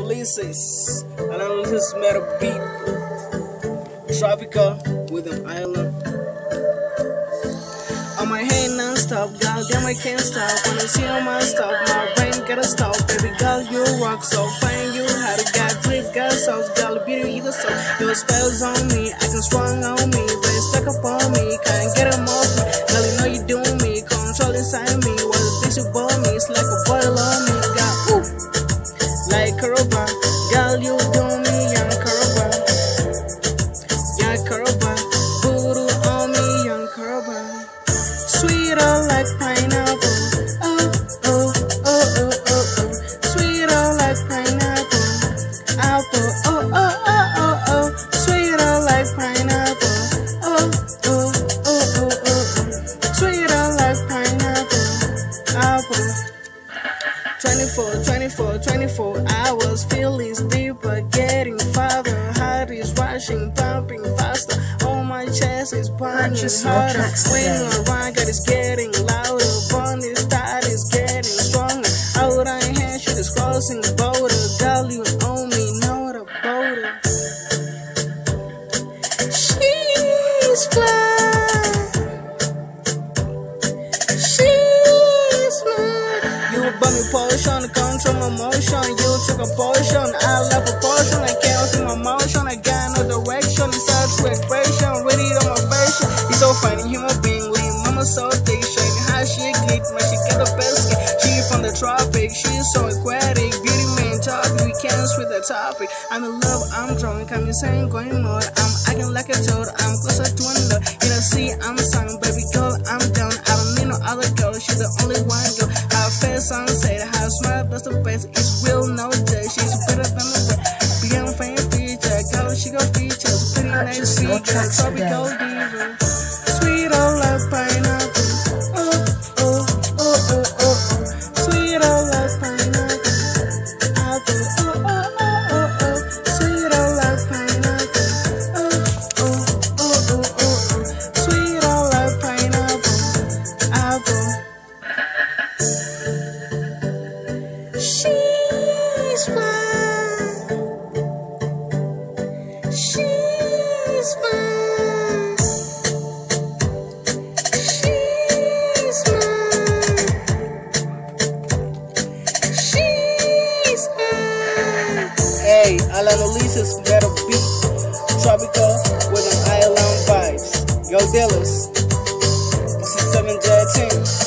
analysis metal beat. Tropikol with an island. On my hand non-stop, girl, damn I can't stop. When I see on my stop, my brain gotta stop. Baby girl, you rock so fine, you had a got grip, got sauce, girl, beauty either so. Your spells on me, acting strong on me, but it's stuck up on me, can't get them off me. Girl, you know you doing me, control inside me. What the things you bought me, it's like a boil on me. Got ooh, like Karoba, girl, you doing me, young Karoba, young Karoba, voodoo on me, young Karoba. Sweeter like pineapple, oh, oh, oh, oh, oh, oh. Sweeter like pineapple, apple, oh, oh, oh, oh, oh. Sweeter like pineapple, oh, oh, oh, oh, oh, oh. Sweeter like pineapple, apple. 24 hours, feelings deeper, getting farther. Heart is rushing, pumping faster. Oh, my chest is burning harder. When you run, God is getting louder. Bunny start is getting stronger. Out on hand, shit is crossing the border. Girl, you own me, know the border. She's fly. She's mine. You bought me potion to control my motion. You took a potion, I left a portion. I can't see my motion. I got no direction. It's out to expression. Ready on my fashion. He's so funny, human being. With mama so thick, showing how she glick. Man, she got the best skin. She from the tropics. She's so aquatic. Beauty man topic. We can't switch the topic. I'm in love, I'm drunk. I'm insane, going mode. I'm acting like a toad. I'm closer to another. You know, see, I'm sung. Baby girl, I'm down. I don't need no other girl. She's the only one girl. Her face sunset. Her smile, that's the best. It's real nowadays. She's better than the best. Beyond fame feature. Girl, she got features. Pretty nice feature. Tropical diva. Sweet old like pineapple. Oh, oh, oh, oh, oh, oh. Sweet old like pineapple. Apple. Oh, oh, oh, oh, oh. Sweet old like pineapple. Oh, oh, oh, oh, oh, oh. Sweet old like pineapple. Apple. She's fine. She's fine. She's mine. She's mine. Hey, analysis metal beat. Tropikol with an island vibes. Goaldealers. This is 7J team.